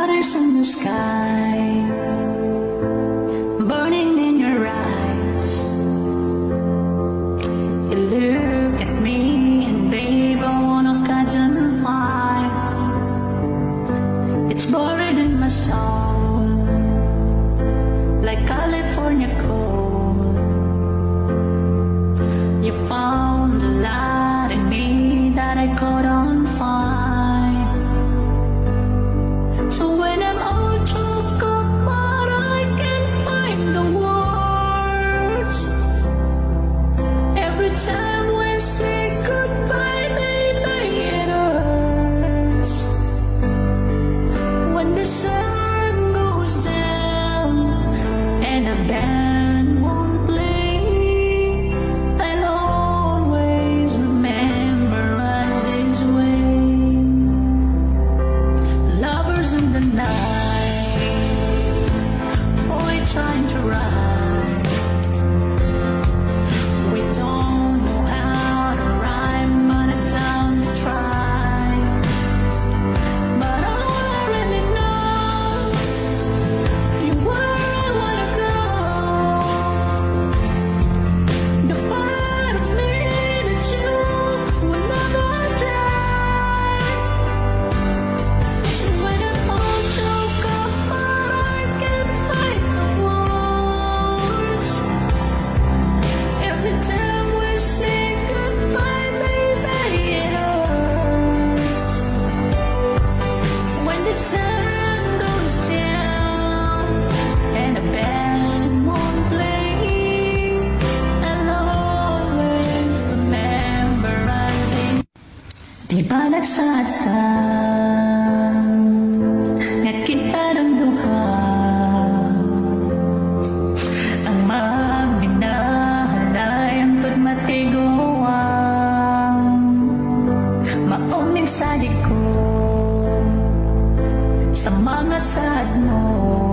Waters in the sky, burning in your eyes. You look at me and babe, I wanna catch on fire. It's buried in my soul, like California cold. You found a light in me that I caught on fire. So when I'm all choked up, but I can't find the words. Every time we say goodbye, baby, it hurts. When the sun goes down and the band won't play, I'll always remember us this way. Lovers in the night, we're trying to ride. We don't know how to rhyme, but it's time to try. But all I really know, you're where I wanna go. The part of me that you will never die. When I'm all choked up, but I can't find the words. Every time we say goodbye, baby, it hurts. When the sun goes down and the band won't play, I'll always remember us in. Di ba nagsasaan nga kita ng duha, ang magminahalay ang pagmatiguang mauming sa likod sa mga sad mo.